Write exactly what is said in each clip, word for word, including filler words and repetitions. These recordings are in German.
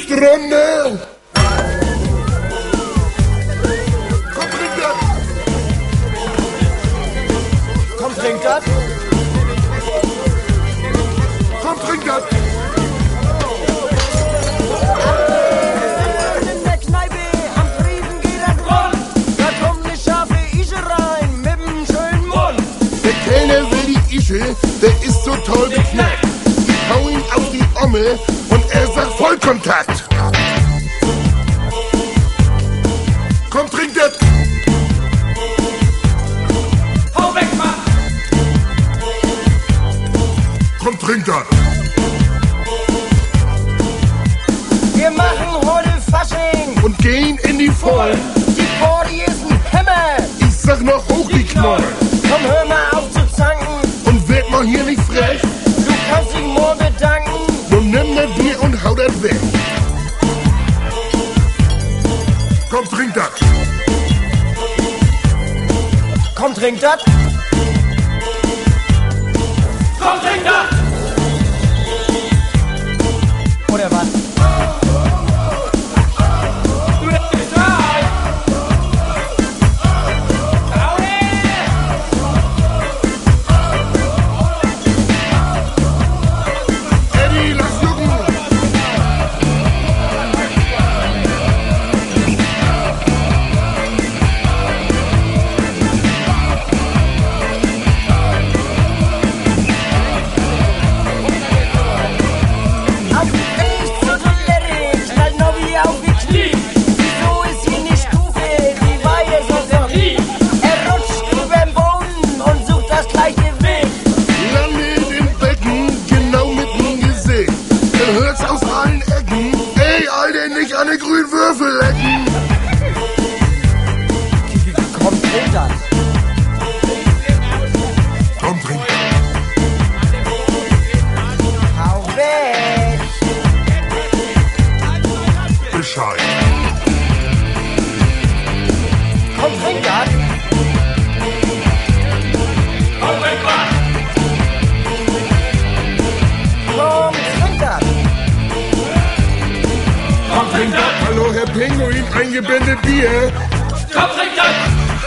Runde. Komm, trink das. Komm, trink das. Komm, trink das. In der Kneipe am Friesen geht das rund. Da kommt ne scharfe Ische rein mit nem schönen Mund. Der Kellner will die Ische, der ist so toll geknackt. Ich hau ihn auf die Omme und er sagt Vollkontakt. Komm, trink das. Hau weg, Mann! Komm, trink das. Wir machen heute Fasching Und gehen in die Vollen. Die Party ist ein Hammer. Ich sag noch hoch die Knollen. Komm, hör mal auf zu zanken. Und werd mal hier nicht frech. Du kannst dich morgen bedanken. Nun nimm das Bier und hau das weg. Komm, trink das. Komm, trink das. Komm, trink das! Oder was? Du bist rein! Hau her! Eddie, lass jucken. Auf die Face zur Toilette, knallt Nobby auf die Knie. Wieso ist sie nicht Stufe, die war ja so verliebt. Er rutscht überm Boden und sucht das gleiche Weg. Landet im Becken, genau mitten Gesicht. Er hört's aus allen Ecken. Ey, Alter, nicht an den grünen Würfel lecken. Komm, trink das. Komm, trink. Hau weg. Bescheid. Komm, trink das. Hau weg, Mann! Komm, trink das. Komm, trink das! Hallo, Herr Pinguin, ein Gebinde Bier. Komm, trink das!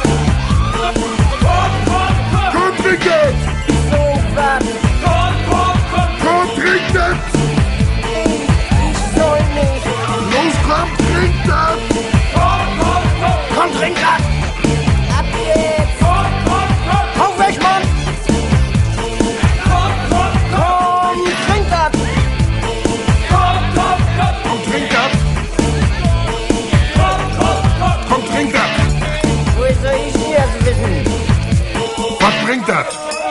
Komm, komm, komm! Komm, trink das. So was. Komm, komm, komm! Komm, trink das. Ich soll nicht. Los, komm, trink das. Komm, komm, komm! Komm, trink das. Ab jetzt. Komm, komm, komm! Hau weg, Mann. Komm, komm, komm! Komm, trink das. Komm, komm, komm! Komm, trink das. Komm, komm, komm! Komm, trink das. Wo soll ich hier wissen? Was bringt das?